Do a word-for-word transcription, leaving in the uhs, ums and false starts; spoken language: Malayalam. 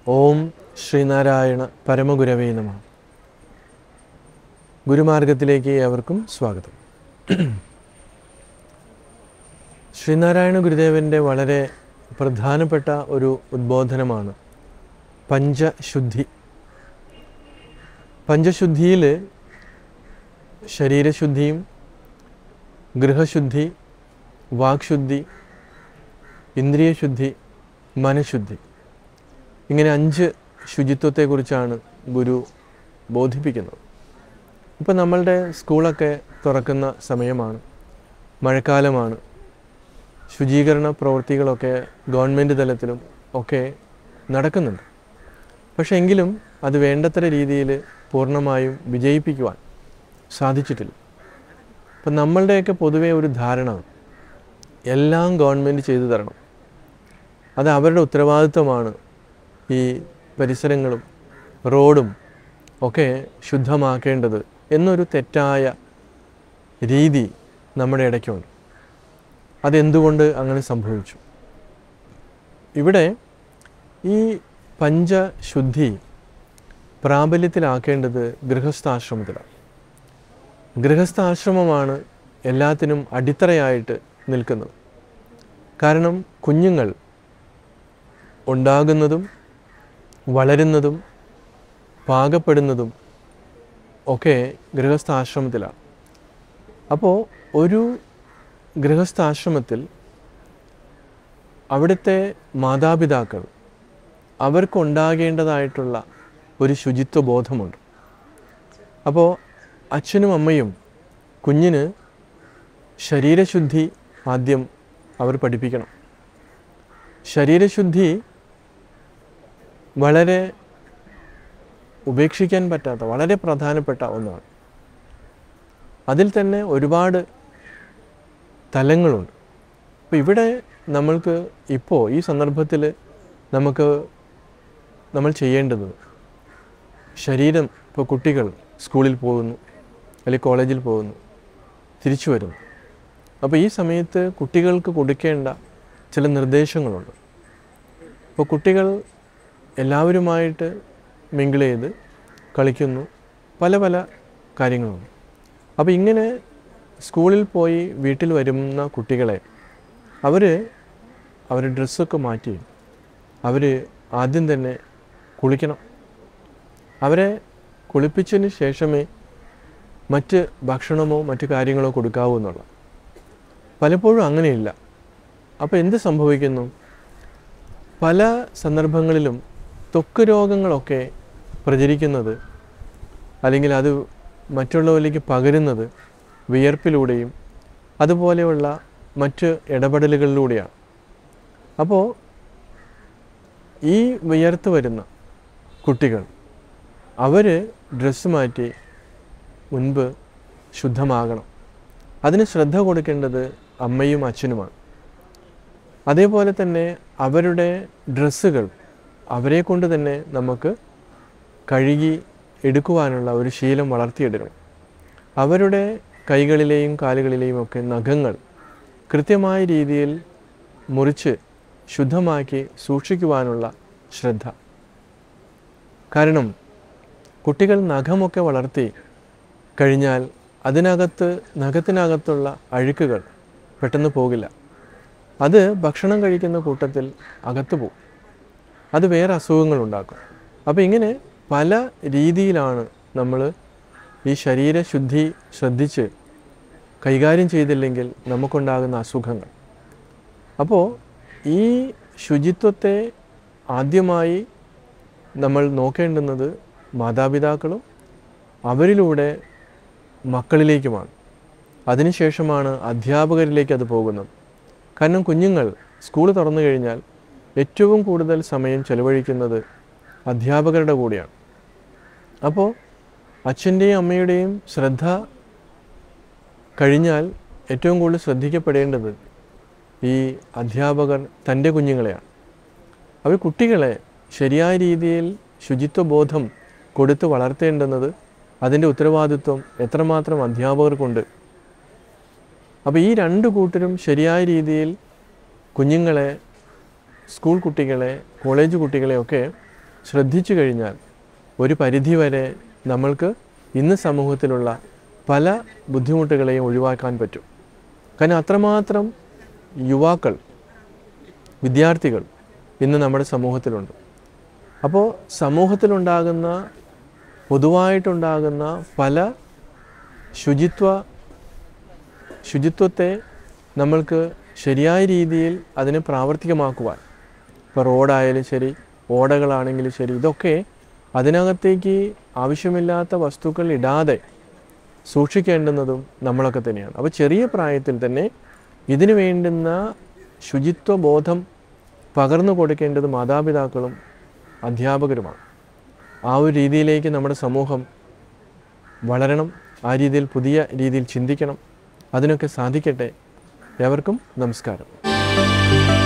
ഓം ശ്രീനാരായണ പരമഗുരവേ നമഃ. ഗുരുമാർഗത്തിലേക്ക് ഏവർക്കും സ്വാഗതം. ശ്രീനാരായണ ഗുരുദേവൻ്റെ വളരെ പ്രധാനപ്പെട്ട ഒരു ഉദ്ബോധനമാണ് പഞ്ചശുദ്ധി. പഞ്ചശുദ്ധിയിൽ ശരീരശുദ്ധിയും ഗൃഹശുദ്ധി, വാക്ശുദ്ധി, ഇന്ദ്രിയശുദ്ധി, മനഃശുദ്ധി, ഇങ്ങനെ അഞ്ച് ശുചിത്വത്തെക്കുറിച്ചാണ് ഗുരു ബോധിപ്പിക്കുന്നത്. ഇപ്പം നമ്മളുടെ സ്കൂളൊക്കെ തുറക്കുന്ന സമയമാണ്, മഴക്കാലമാണ്. ശുചീകരണ പ്രവൃത്തികളൊക്കെ ഗവൺമെൻറ് തലത്തിലും ഒക്കെ നടക്കുന്നുണ്ട്. പക്ഷേ എങ്കിലും അത് വേണ്ടത്ര രീതിയിൽ പൂർണ്ണമായും വിജയിപ്പിക്കുവാൻ സാധിച്ചിട്ടില്ല. അപ്പം നമ്മളുടെയൊക്കെ പൊതുവേ ഒരു ധാരണ എല്ലാം ഗവൺമെൻറ് ചെയ്തു തരണം, അത് അവരുടെ ഉത്തരവാദിത്വമാണ്. ഈ പരിസരങ്ങളും റോഡും ഒക്കെ ശുദ്ധമാക്കേണ്ടത് എന്നൊരു തെറ്റായ രീതി നമ്മുടെ ഇടയ്ക്കുണ്ട്. അതെന്തുകൊണ്ട് അങ്ങനെ സംഭവിച്ചു? ഇവിടെ ഈ പഞ്ചശുദ്ധി പ്രാബല്യത്തിലാക്കേണ്ടത് ഗൃഹസ്ഥാശ്രമത്തിലാണ്. ഗൃഹസ്ഥാശ്രമമാണ് എല്ലാത്തിനും അടിത്തറയായിട്ട് നിൽക്കുന്നത്. കാരണം കുഞ്ഞുങ്ങൾ ഉണ്ടാകുന്നതും വളരുന്നതും പാകപ്പെടുന്നതും ഒക്കെ ഗൃഹസ്ഥാശ്രമത്തിലാണ്. അപ്പോൾ ഒരു ഗൃഹസ്ഥാശ്രമത്തിൽ അവിടുത്തെ മാതാപിതാക്കൾ അവർക്കുണ്ടാകേണ്ടതായിട്ടുള്ള ഒരു ശുചിത്വ ബോധമുണ്ട്. അപ്പോൾ അച്ഛനും അമ്മയും കുഞ്ഞിന് ശരീരശുദ്ധി ആദ്യം അവർ പഠിപ്പിക്കണം. ശരീരശുദ്ധി വളരെ ഉപേക്ഷിക്കാൻ പറ്റാത്ത വളരെ പ്രധാനപ്പെട്ട ഒന്നാണ്. അതിൽ തന്നെ ഒരുപാട് തലങ്ങളുണ്ട്. അപ്പോൾ ഇവിടെ നമ്മൾക്ക് ഇപ്പോൾ ഈ സന്ദർഭത്തിൽ നമുക്ക് നമ്മൾ ചെയ്യേണ്ടത്, ശരീരം, ഇപ്പോൾ കുട്ടികൾ സ്കൂളിൽ പോകുന്നു അല്ലെങ്കിൽ കോളേജിൽ പോകുന്നു, തിരിച്ചു വരുന്നു. അപ്പോൾ ഈ സമയത്ത് കുട്ടികൾക്ക് കൊടുക്കേണ്ട ചില നിർദ്ദേശങ്ങളുണ്ട്. അപ്പോൾ കുട്ടികൾ എല്ലാവരുമായിട്ട് മിങ്കിൾ ചെയ്ത് കളിക്കുന്നു, പല പല കാര്യങ്ങളുണ്ട്. അപ്പോൾ ഇങ്ങനെ സ്കൂളിൽ പോയി വീട്ടിൽ വരുന്ന കുട്ടികളെ അവർ അവർ ഡ്രസ്സൊക്കെ മാറ്റി അവർ ആദ്യം തന്നെ കുളിക്കണം. അവരെ കുളിപ്പിച്ചതിന് ശേഷമേ മറ്റ് ഭക്ഷണമോ മറ്റു കാര്യങ്ങളോ കൊടുക്കാവൂ എന്നുള്ള. പലപ്പോഴും അങ്ങനെയില്ല. അപ്പോൾ എന്ത് സംഭവിക്കുന്നു? പല സന്ദർഭങ്ങളിലും ത്വക്ക് രോഗങ്ങളൊക്കെ പ്രചരിക്കുന്നത് അല്ലെങ്കിൽ അത് മറ്റുള്ളവരിലേക്ക് പകരുന്നത് വിയർപ്പിലൂടെയും അതുപോലെയുള്ള മറ്റ് ഇടപെടലുകളിലൂടെയാണ്. അപ്പോൾ ഈ വിയർത്ത് വരുന്ന കുട്ടികൾ അവർ ഡ്രസ്സ് മാറ്റി മുൻപ് ശുദ്ധമാകണം. അതിന് ശ്രദ്ധ കൊടുക്കേണ്ടത് അമ്മയും അച്ഛനുമാണ്. അതേപോലെ തന്നെ അവരുടെ ഡ്രസ്സുകൾ അവരെ കൊണ്ട് തന്നെ നമുക്ക് കഴുകി എടുക്കുവാനുള്ള ഒരു ശീലം വളർത്തിയെടുക്കണം. അവരുടെ കൈകളിലെയും കാലുകളിലെയും ഒക്കെ നഖങ്ങൾ കൃത്യമായ രീതിയിൽ മുറിച്ച് ശുദ്ധമാക്കി സൂക്ഷിക്കുവാനുള്ള ശ്രദ്ധ. കാരണം കുട്ടികൾ നഖമൊക്കെ വളർത്തി കഴിഞ്ഞാൽ അതിനകത്ത് നഖത്തിനകത്തുള്ള അഴുക്കുകൾ പെട്ടെന്ന് പോകില്ല. അത് ഭക്ഷണം കഴിക്കുന്ന കൂട്ടത്തിൽ അകത്ത് പോകും, അത് വേറെ അസുഖങ്ങളുണ്ടാക്കും. അപ്പോൾ ഇങ്ങനെ പല രീതിയിലാണ് നമ്മൾ ഈ ശരീരശുദ്ധി ശ്രദ്ധിച്ച് കൈകാര്യം ചെയ്തില്ലെങ്കിൽ നമുക്കുണ്ടാകുന്ന അസുഖങ്ങൾ. അപ്പോൾ ഈ ശുചിത്വത്തെ ആദ്യമായി നമ്മൾ നോക്കേണ്ടുന്നത് മാതാപിതാക്കളും അവരിലൂടെ മക്കളിലേക്കുമാണ്. അതിനുശേഷമാണ് അധ്യാപകരിലേക്ക് അത് പോകുന്നത്. കാരണം കുഞ്ഞുങ്ങൾ സ്കൂൾ തുറന്നു കഴിഞ്ഞാൽ ഏറ്റവും കൂടുതൽ സമയം ചെലവഴിക്കുന്നത് അധ്യാപകരുടെ കൂടെയാണ്. അപ്പോൾ അച്ഛൻ്റെയും അമ്മയുടെയും ശ്രദ്ധ കഴിഞ്ഞാൽ ഏറ്റവും കൂടുതൽ ശ്രദ്ധിക്കപ്പെടേണ്ടത് ഈ അധ്യാപകർ തൻ്റെ കുഞ്ഞുങ്ങളെയാണ്. അവർ കുട്ടികളെ ശരിയായ രീതിയിൽ ശുചിത്വബോധം കൊടുത്ത് വളർത്തേണ്ടുന്നത് അതിൻ്റെ ഉത്തരവാദിത്വം എത്രമാത്രം അധ്യാപകർക്കുണ്ട്. അപ്പോൾ ഈ രണ്ട് കൂട്ടരും ശരിയായ രീതിയിൽ കുഞ്ഞുങ്ങളെ, സ്കൂൾ കുട്ടികളെ, കോളേജ് കുട്ടികളെയൊക്കെ ശ്രദ്ധിച്ചു കഴിഞ്ഞാൽ ഒരു പരിധിവരെ നമ്മൾക്ക് ഇന്ന് സമൂഹത്തിലുള്ള പല ബുദ്ധിമുട്ടുകളെയും ഒഴിവാക്കാൻ പറ്റും. കാരണം അത്രമാത്രം യുവാക്കൾ, വിദ്യാർത്ഥികൾ ഇന്ന് നമ്മുടെ സമൂഹത്തിലുണ്ട്. അപ്പോൾ സമൂഹത്തിലുണ്ടാകുന്ന പൊതുവായിട്ടുണ്ടാകുന്ന പല ശുചിത്വ ശുചിത്വത്തെ നമ്മൾക്ക് ശരിയായ രീതിയിൽ അതിനെ പ്രാവർത്തികമാക്കുവാൻ, ഇപ്പോൾ റോഡായാലും ശരി, ഓടകളാണെങ്കിലും ശരി, ഇതൊക്കെ അതിനകത്തേക്ക് ആവശ്യമില്ലാത്ത വസ്തുക്കൾ ഇടാതെ സൂക്ഷിക്കേണ്ടുന്നതും നമ്മളൊക്കെ തന്നെയാണ്. അപ്പോൾ ചെറിയ പ്രായത്തിൽ തന്നെ ഇതിനു വേണ്ടുന്ന ശുചിത്വ ബോധം പകർന്നു കൊടുക്കേണ്ടത് മാതാപിതാക്കളും അധ്യാപകരുമാണ്. ആ ഒരു രീതിയിലേക്ക് നമ്മുടെ സമൂഹം വളരണം, ആ രീതിയിൽ പുതിയ രീതിയിൽ ചിന്തിക്കണം. അതിനൊക്കെ സാധിക്കട്ടെ. ഏവർക്കും നമസ്കാരം.